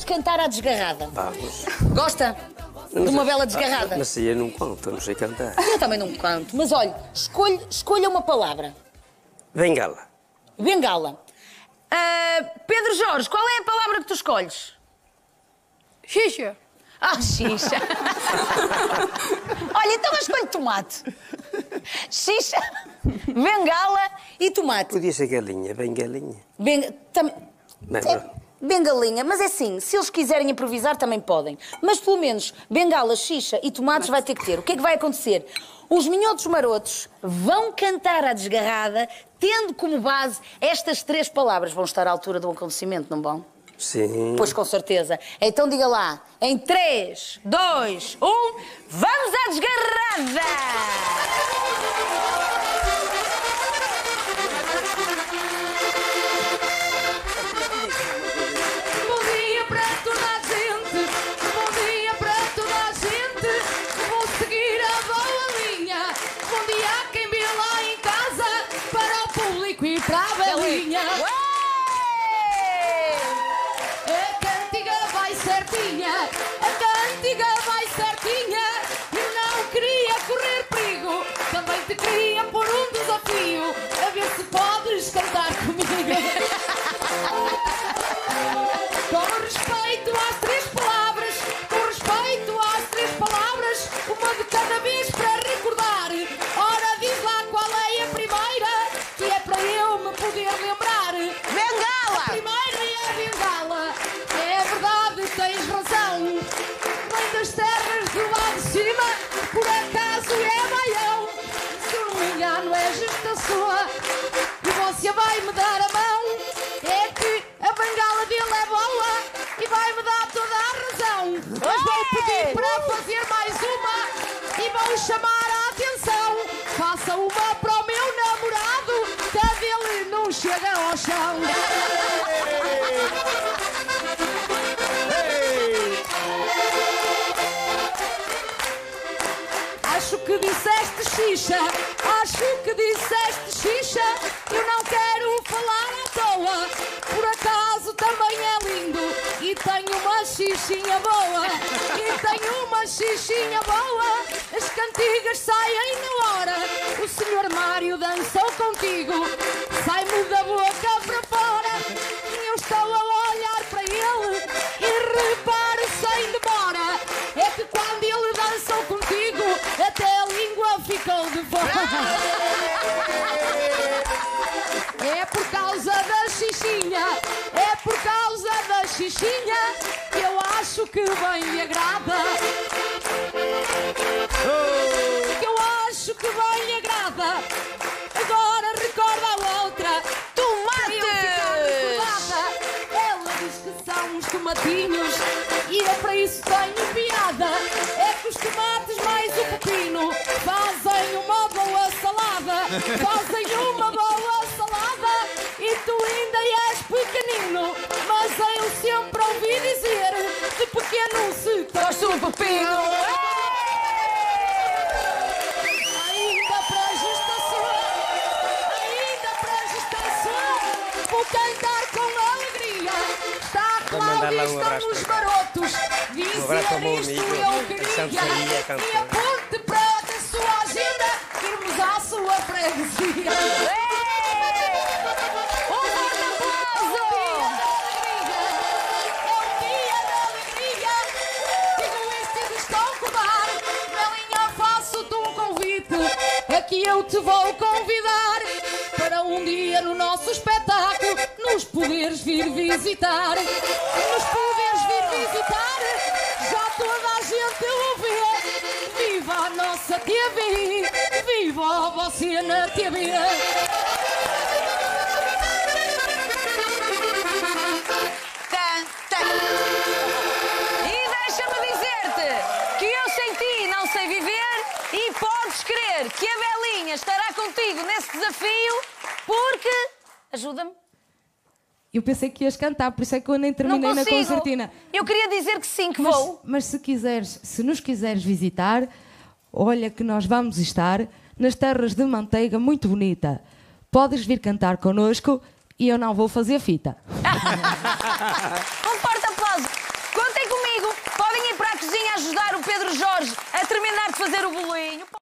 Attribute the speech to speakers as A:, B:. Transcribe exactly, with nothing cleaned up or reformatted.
A: cantar à desgarrada.
B: Vamos.
A: Gosta de uma bela desgarrada?
B: Ah, mas se eu não conto, eu não sei cantar.
A: Eu também não canto, mas olha, escolha, escolha uma palavra.
B: Bengala.
A: Bengala. Ah, Pedro Jorge, qual é a palavra que tu escolhes?
C: Xixa.
A: Ah, xixa. Olha, então eu escolho tomate. Xixa, bengala e tomate.
B: Podia ser galinha, bem galinha.
A: Beng... Tam...
B: Bem,
A: É, bengalinha, mas é assim, se eles quiserem improvisar também podem. Mas pelo menos bengala, xixa e tomates vai ter que ter. O que é que vai acontecer? Os minhotos marotos vão cantar à desgarrada, tendo como base estas três palavras. Vão estar à altura do acontecimento, não vão?
B: Sim.
A: Pois com certeza. Então diga lá, em três, dois, um, vamos à desgarrada!
C: Bom dia para toda a gente, bom dia para toda a gente. Vou seguir a boa linha. Bom dia a quem vê lá em casa, para o público e para a belinha. A cantiga vai certinha, a cantiga vai certinha. Eu não queria correr perigo, também te queria pôr um desafio, a ver se podes cantar comigo. Com respeito às três palavras, com respeito às três palavras, uma de cada vez para recordar. Ora, diz lá qual é a primeira, que é para eu me poder lembrar.
A: Bengala!
C: A primeira é a bengala. É verdade, tens razão. Vem das terras do lado de cima, por acaso é Baião. Se eu não me engano é justa sua, e você vai me dar a mão. É que a bengala dele é boa e vai-me dar toda a razão. Mas vou pedir para fazer mais uma e vou chamar a atenção. Faça uma para o meu namorado, que a dele não chega ao chão. Acho que disseste xixa, acho que disseste xixa. Eu não quero falar à toa, por acaso também é lindo. E tenho uma xixinha boa, e tenho uma xixinha boa. As cantigas saem na hora, o senhor Mário dançou contigo. Sai-me da boca para fora, e eu estou a olhar para ele e reparo sem demora. É que quando ele dançou contigo, até a língua ficou de fora. É por causa da xixinha, é por causa da xixinha, que eu acho que bem lhe agrada. Que eu acho que bem lhe agrada. Agora recorda a outra, tomate! Ela diz que são os tomatinhos, e eu para isso tenho piada. É que os tomates mais o pepino fazem uma boa salada. Fazem uma boa salada, e tu ainda és pequenino. Mas eu sempre ouvi dizer, de pequeno se torce um pepino. Ainda para justa sua, ainda para justa sua, vou cantar com alegria. Está claro que estão os marotos, dizer isto eu queria. E aponte para a sua agenda, irmos à sua freguesia. Que eu te vou convidar para um dia no nosso espetáculo nos poderes vir visitar. Nos poderes vir visitar, já toda a gente o vê. Viva a nossa T V, viva você na T V.
A: E deixa-me dizer-te que eu sem ti não sei viver, e podes crer que a Belinha estará contigo nesse desafio, porque... Ajuda-me.
D: Eu pensei que ias cantar, por isso é que eu nem terminei na concertina.
A: Eu queria dizer que sim, que
D: mas,
A: vou.
D: Mas se quiseres, se nos quiseres visitar, olha que nós vamos estar nas terras de Manteiga, muito bonita. Podes vir cantar connosco e eu não vou fazer fita.
A: Um forte aplauso. fazer o bolinho.